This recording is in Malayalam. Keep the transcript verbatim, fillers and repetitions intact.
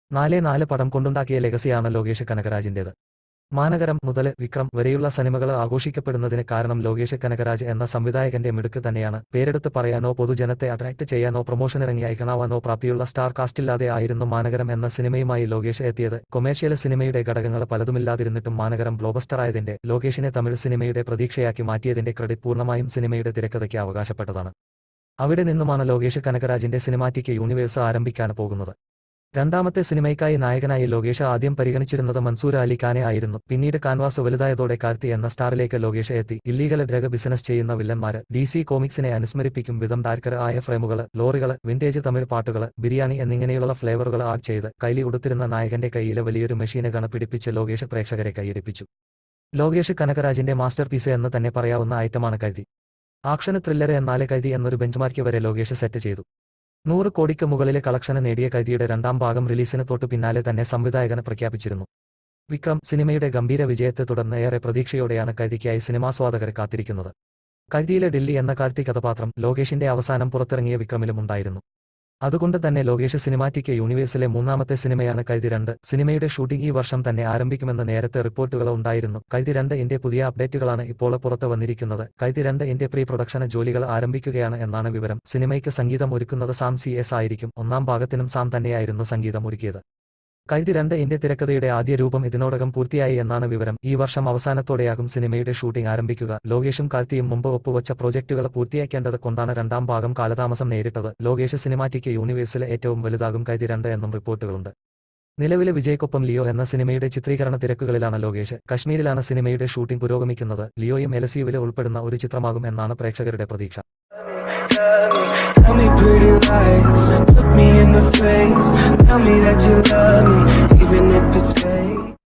നാലേ നാല് പടം കൊണ്ടുണ്ടാക്കിയ ലെഗസിയാണ് ലോകേഷ് കനകരാജിന്റേത്. മാനഗരം മുതൽ വിക്രം വരെയുള്ള സിനിമകൾ ആഘോഷിക്കപ്പെടുന്നതിന് കാരണം ലോകേഷ് കനകരാജ് എന്ന സംവിധായകന്റെ മിടുക്ക് തന്നെയാണ്. പേരെടുത്ത് പറയാനോ പൊതുജനത്തെ അട്രാക്ട് ചെയ്യാനോ പ്രൊമോഷനിറങ്ങി ഐക്കണാവാനോ പ്രാപ്തിയുള്ള സ്റ്റാർ കാസ്റ്റില്ലാതെ ആയിരുന്നു മാനഗരം എന്ന സിനിമയുമായി ലോകേഷ് എത്തിയത്. കൊമേഴ്ഷ്യൽ സിനിമയുടെ ഘടകങ്ങൾ പലതുമില്ലാതിരുന്നിട്ടും മാനഗരം ബ്ലോക്ബസ്റ്ററായതിന്റെ, ലോകേഷിനെ തമിഴ് സിനിമയുടെ പ്രതീക്ഷയാക്കി മാറ്റിയതിന്റെ ക്രെഡിറ്റ് പൂർണ്ണമായും സിനിമയുടെ തിരക്കഥയ്ക്ക് അവകാശപ്പെട്ടതാണ്. അവിടെ നിന്നുമാണ് ലോകേഷ് കനകരാജിന്റെ സിനിമാറ്റിക് യൂണിവേഴ്സ് ആരംഭിക്കാൻ പോകുന്നത്. രണ്ടാമത്തെ സിനിമയ്ക്കായി നായകനായി ലോകേഷ് ആദ്യം പരിഗണിച്ചിരുന്നത് മൻസൂർ അലി ഖാനെ ആയിരുന്നു. പിന്നീട് കാൻവാസ് വലുതായതോടെ കാർത്തി എന്ന സ്റ്റാറിലേക്ക് ലോകേഷ് എത്തി. ഇല്ലീഗൽ ഡ്രഗ് ബിസിനസ് ചെയ്യുന്ന വില്ലന്മാര്, ഡി സി കോമിക്സിനെ അനുസ്മരിപ്പിക്കും വിധം ഡാർക്കർ ആയ ഫ്രെയിമുകള്, ലോറികള്, വിന്റേജ് തമിഴ് പാട്ടുകള്, ബിരിയാണി എന്നിങ്ങനെയുള്ള ഫ്ലേവറുകൾ ആഡ് ചെയ്ത് കൈലി ഉടുത്തിരുന്ന നായകന്റെ കൈയിലെ വലിയൊരു മെഷീന് ഗണ് പിടിപ്പിച്ച് ലോകേഷ് പ്രേക്ഷകരെ കൈയടിപ്പിച്ചു. ലോകേഷ് കനകരാജിന്റെ മാസ്റ്റർ പീസ് എന്ന് തന്നെ പറയാവുന്ന ഐറ്റമാണ് കൈതി. ആക്ഷന് ത്രില്ലർ എന്നാല് കൈതി എന്നൊരു ബെഞ്ച്മാർക്ക് വരെ ലോകേഷ് സെറ്റ് ചെയ്തു. നൂറ് കോടിക്ക് മുകളിലെ കളക്ഷന് നേടിയ കൈതിയുടെ രണ്ടാം ഭാഗം റിലീസിന് തൊട്ടു പിന്നാലെ തന്നെ സംവിധായകന് പ്രഖ്യാപിച്ചിരുന്നു. വിക്രം സിനിമയുടെ ഗംഭീര വിജയത്തെ തുടർന്ന് ഏറെ പ്രതീക്ഷയോടെയാണ് കൈതിക്കായി സിനിമാസ്വാദകർ കാത്തിരിക്കുന്നത്. കൈതിയിലെ ഡില്ലി എന്ന കാർത്തി കഥാപാത്രം ലോകേഷിന്റെ അവസാനം പുറത്തിറങ്ങിയ വിക്രമിലും ഉണ്ടായിരുന്നു. അതുകൊണ്ട് തന്നെ ലോകേഷ് സിനിമാറ്റിക് യൂണിവേഴ്സിലെ മൂന്നാമത്തെ സിനിമയാണ് കൈതി രണ്ട്. സിനിമയുടെ ഷൂട്ടിംഗ് ഈ വർഷം തന്നെ ആരംഭിക്കുമെന്ന് നേരത്തെ റിപ്പോർട്ടുകൾ ഉണ്ടായിരുന്നു. കൈതി രണ്ട് ഇന്റെ പുതിയ അപ്ഡേറ്റുകളാണ് ഇപ്പോൾ പുറത്ത് വന്നിരിക്കുന്നത്. കൈതി രണ്ട് ഇന്റെ പ്രീ പ്രൊഡക്ഷൻ ജോലികൾ ആരംഭിക്കുകയാണ് എന്നാണ് വിവരം. സിനിമയ്ക്ക് സംഗീതം ഒരുക്കുന്നത് സാം സി എസ് ആയിരിക്കും. ഒന്നാം ഭാഗത്തിനും സാം തന്നെയായിരുന്നു സംഗീതം ഒരുക്കിയത്. കൈതി രണ്ട് ഇന്റെ തിരക്കഥയുടെ ആദ്യ രൂപം ഇതിനോടകം പൂർത്തിയായി എന്നാണ് വിവരം. ഈ വർഷം അവസാനത്തോടെയാകും സിനിമയുടെ ഷൂട്ടിംഗ് ആരംഭിക്കുക. ലോകേഷും കാർത്തിയും മുമ്പ് ഒപ്പുവച്ച പ്രോജക്റ്റുകൾ പൂർത്തിയാക്കേണ്ടത് കൊണ്ടാണ് രണ്ടാം ഭാഗം കാലതാമസം നേരിട്ടത്. ലോകേഷ് സിനിമാറ്റിക് യൂണിവേഴ്സിലെ ഏറ്റവും വലുതാകും കൈതി രണ്ട് എന്നും റിപ്പോർട്ടുകളുണ്ട്. നിലവിലെ വിജയ്ക്കൊപ്പം ലിയോ എന്ന സിനിമയുടെ ചിത്രീകരണ തിരക്കുകളിലാണ് ലോകേഷ്. കശ്മീരിലാണ് സിനിമയുടെ ഷൂട്ടിംഗ് പുരോഗമിക്കുന്നത്. ലിയോയും എൽ എസ് യുവിൽ ഉൾപ്പെടുന്ന ഒരു ചിത്രമാകും എന്നാണ് പ്രേക്ഷകരുടെ പ്രതീക്ഷ. Tell me pretty lies, look me in the face, tell me that you love me.